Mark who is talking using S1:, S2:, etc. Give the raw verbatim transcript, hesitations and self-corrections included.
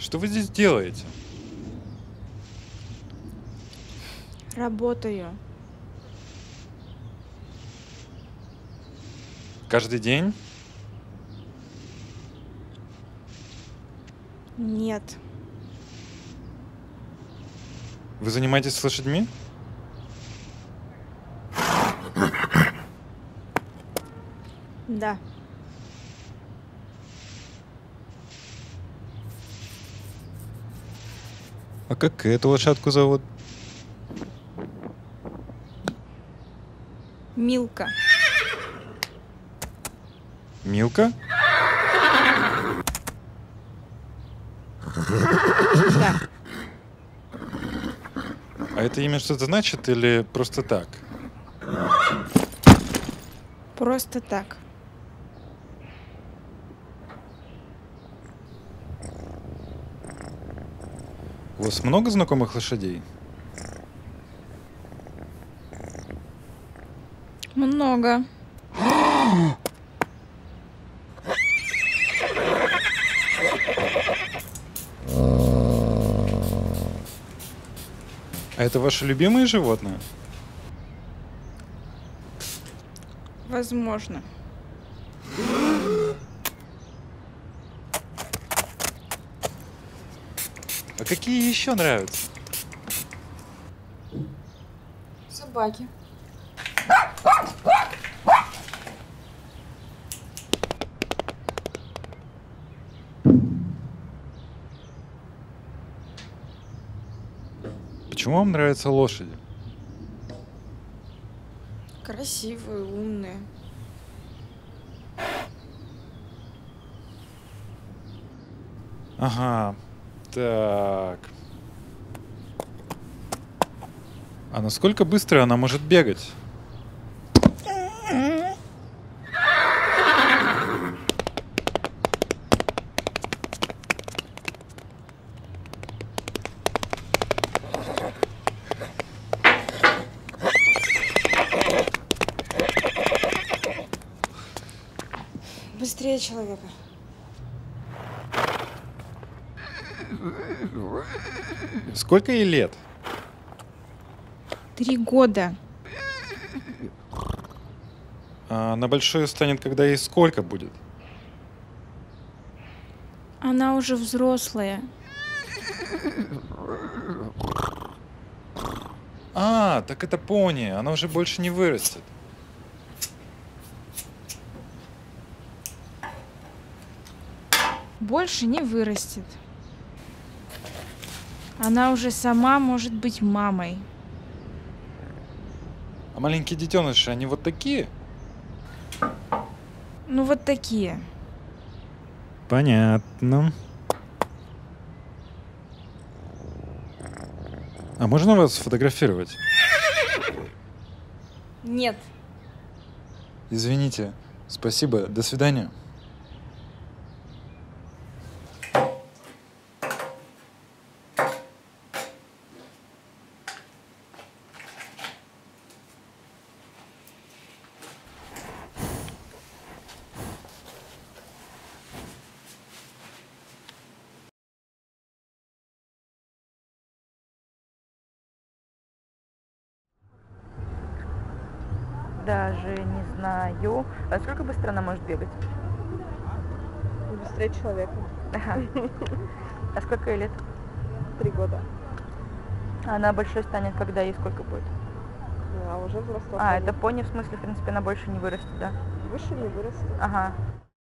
S1: Что вы здесь делаете?
S2: Работаю.
S1: Каждый день?
S2: Нет.
S1: Вы занимаетесь с лошадьми?
S2: Да.
S1: А как эту лошадку зовут?
S2: Милка.
S1: Милка?
S2: Да.
S1: А это имя что-то значит или просто так?
S2: Просто так.
S1: У вас много знакомых лошадей?
S2: Много.
S1: А это ваши любимые животные?
S2: Возможно.
S1: А какие еще нравятся?
S2: Собаки.
S1: Почему вам нравятся лошади?
S2: Красивые, умные.
S1: Ага, так. А насколько быстро она может бегать?
S2: Быстрее человека.
S1: Сколько ей лет?
S2: Три года.
S1: А она большой станет, когда ей сколько будет?
S2: Она уже взрослая.
S1: А, так это пони, она уже больше не вырастет.
S2: Больше не вырастет. Она уже сама может быть мамой.
S1: А маленькие детеныши, они вот такие?
S2: Ну вот такие.
S1: Понятно. А можно вас сфотографировать?
S2: Нет.
S1: Извините. Спасибо. До свидания.
S3: Даже не знаю. А сколько быстро она может бегать?
S4: Быстрее человека.
S3: Ага. А сколько ей лет?
S4: Три года.
S3: А она большой станет, когда ей сколько будет?
S4: А уже взрослая.
S3: А, это пони, в смысле, в принципе, она больше не вырастет, да?
S4: Выше не вырастет.
S3: Ага.